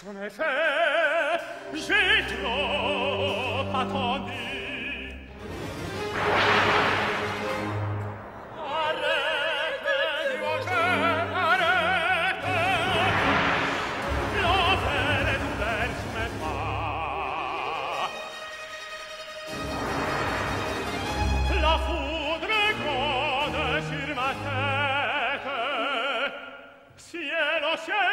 En effet, j'ai trop attendu. Arrêtez, dis-moi, arrêtez. L'enfer est ouvert sous mes pas. La foudre gronde sur ma tête. Ciel au ciel,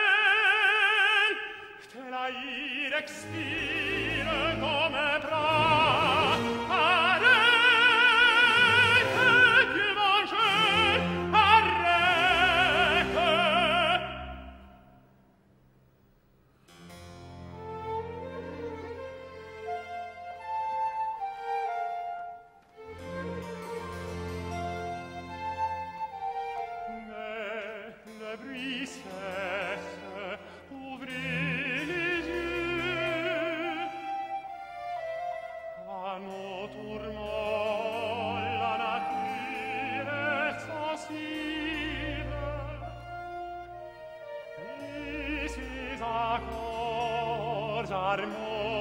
la ire expire dans mes bras. Arrête, Dieu vengeur, arrête. Mais le bruit cesse, ouvrez les yeux. À nos tourments, la nature est sensible. Et ses accords harmonieux